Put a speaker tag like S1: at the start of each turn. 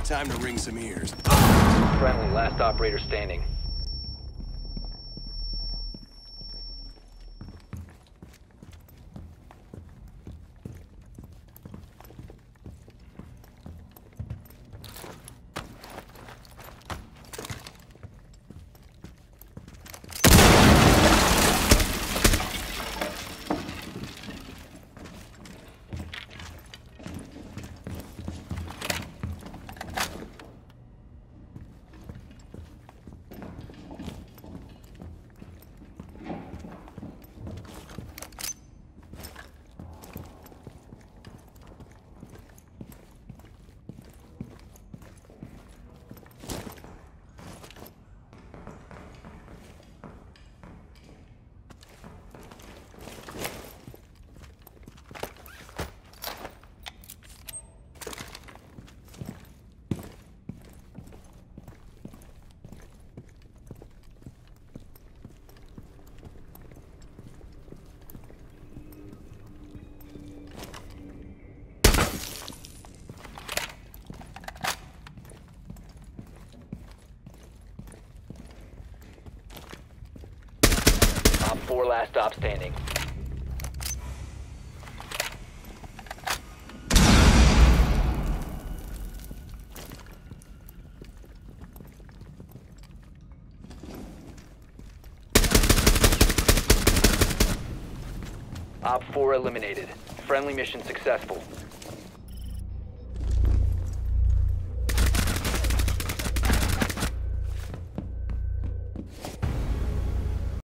S1: Time to ring some ears.
S2: Friendly, last operator standing. Op 4 last stop standing. Op 4 eliminated. Friendly mission successful.